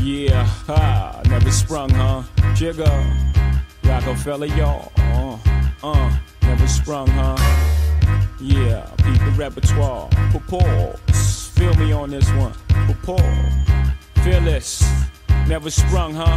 Yeah, never sprung, huh? Jigger, Rockefeller, y'all. Never sprung, huh? Yeah, beat the repertoire. Pause. Feel me on this one. Pause. Fearless, never sprung, huh?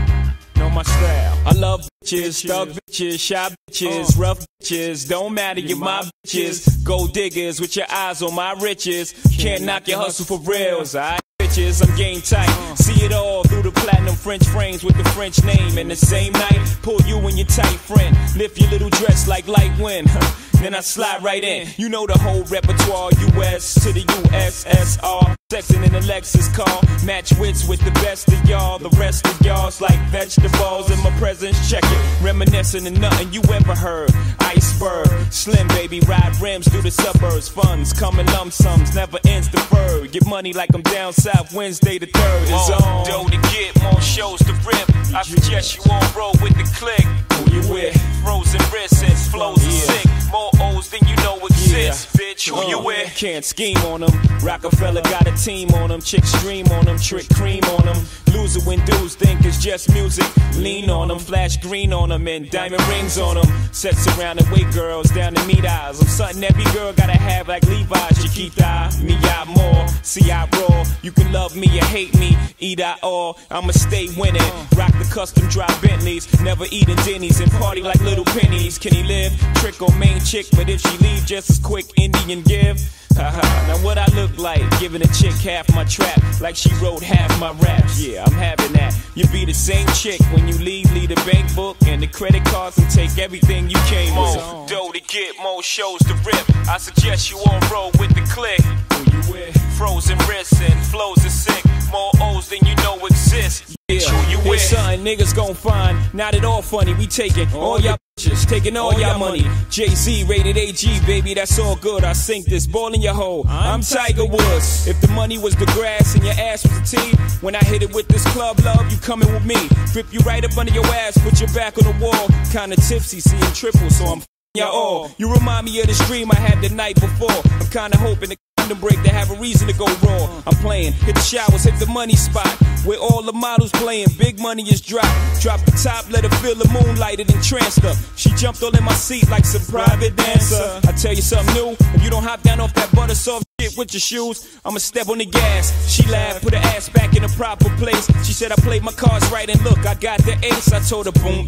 Know my style. I love bitches, thug bitches, shy bitches, rough bitches. Don't matter, you're my bitches. Gold diggers with your eyes on my riches. Can't knock your hustle for reals, alright? I'm game tight. See it all through the platinum French frames with the French name. And the same night, pull you and your tight friend. Lift your little dress like light wind. Then I slide right in. You know the whole repertoire. U.S. to the U.S.S.R. Sexing in a Lexus car. Match wits with the best of y'all. The rest of y'all's like vegetables in my presence. Check it. Reminiscing of nothing you ever heard. Iceberg. Slim baby. Ride rims through the suburbs. Funds come in lump sums. Never ends deferred. Get money like I'm down south. Wednesday the 3rd is on. Dough to get, more shows to rip. I suggest you all roll with the click. Who you with? Frozen wrists and flows are sick. More O's than you know exist, bitch. Who you with? Can't scheme on them. Rockefeller got a team on them. Chicks dream on them. Trick cream on them. Loser when dudes think it's just music. Lean on them. Flash green on them. And diamond rings on them. Sets around and wait girls down to meet eyes. I'm something every girl gotta have like Levi's. Chiquita, me out more. See I roll. You can love me or hate me. Eat I all. I'ma stay winning. Rock the custom drive Bentleys. Never eating Denny's and party like little pennies. Can he live? Trick on main chick, but if she leave just as quick, Indian give. Now what I look like, giving a chick half my trap, like she wrote half my raps. Yeah, I'm having that. You be the same chick when you leave the bank book and the credit cards and take everything you came with. More dough to get, more shows to rip. I suggest you all roll with the click. Who you with? Frozen wrists and flows are sick. More O's than you know exist. Yeah, who you with? Something niggas gon' find. Not at all funny. We taking all y'all bitches, taking all y'all money. Jay-Z rated AG, baby, that's all good. I sink this ball in your hole. I'm Tiger Woods. If the money was the grass and your ass was the tee, when I hit it with this club love, you coming with me. Grip you right up under your ass, put your back on the wall. Kinda tipsy, seeing triple, so I'm y'all all. You remind me of this dream I had the night before. I'm kinda hoping to break to have a reason to go raw. I'm playing, hit the showers, hit the money spot where all the models playing. Big money is dropped. Drop the top, let her feel the moonlight and entranced her. She jumped all in my seat like some private dancer. I tell you something new, if you don't hop down off that butter soft shit with your shoes, I'ma step on the gas. She laughed, put her ass back in the proper place. She said I played my cards right and look, I got the ace. I told her boom.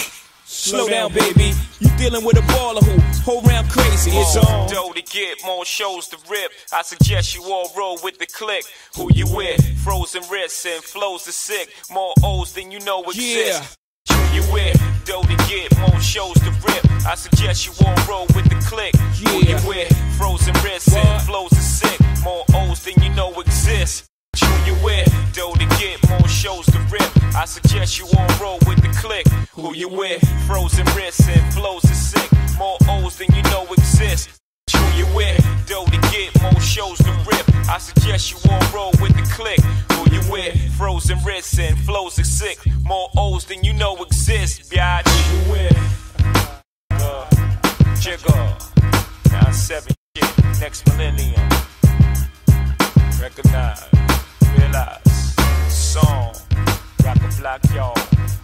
Slow down, baby. You dealing with a baller who whole round crazy. It's on. Dough to get, more shows to rip. I suggest you all roll with the click. Who you with? Frozen wrists and flows are sick. More O's than you know exist. Yeah. Who you with? Dough to get, more shows to rip. I suggest you all roll with the click. Yeah. Who you with? Frozen wrists and flows are sick. More O's than you know exist. Who you with? Dough to get, more shows to rip. I suggest you all roll with the click. Who you with? Frozen wrists and flows are sick. More O's than you know exist. Who you with? Dough to get, more shows to rip. I suggest you all roll with the click. Who you with? Frozen wrists and flows are sick. More O's than you know exist. Biatch. Who you with? Jigger. 9-7 shit. Next millennium. Recognize. Realize. Song. Rock a block, y'all.